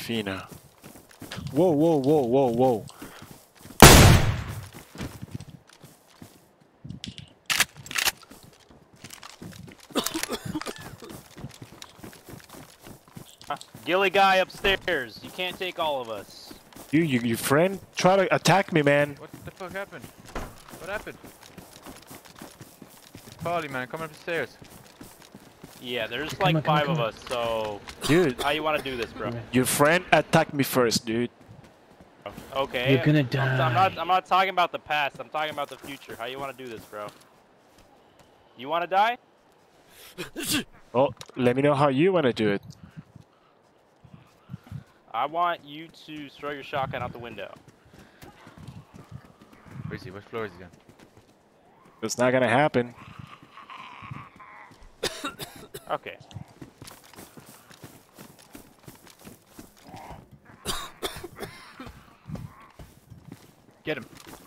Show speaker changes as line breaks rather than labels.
fina. Whoa, whoa, whoa, whoa, whoa.
Gilly guy upstairs. You can't take all of us.
Your friend try to attack me, man.
What the fuck happened? What happened? Polly, man, come upstairs.
Yeah, there's like five of us, so...
Dude.
How you want to do this, bro?
Your friend attacked me first, dude.
Okay.
You're gonna die.
I'm not talking about the past. I'm talking about the future. How you want to do this, bro? You want to die?
Well, let me know how you want to do it.
I want you to throw your shotgun out the window.
Where is he? What floor is he on?
It's not gonna happen.
Okay.
Get him.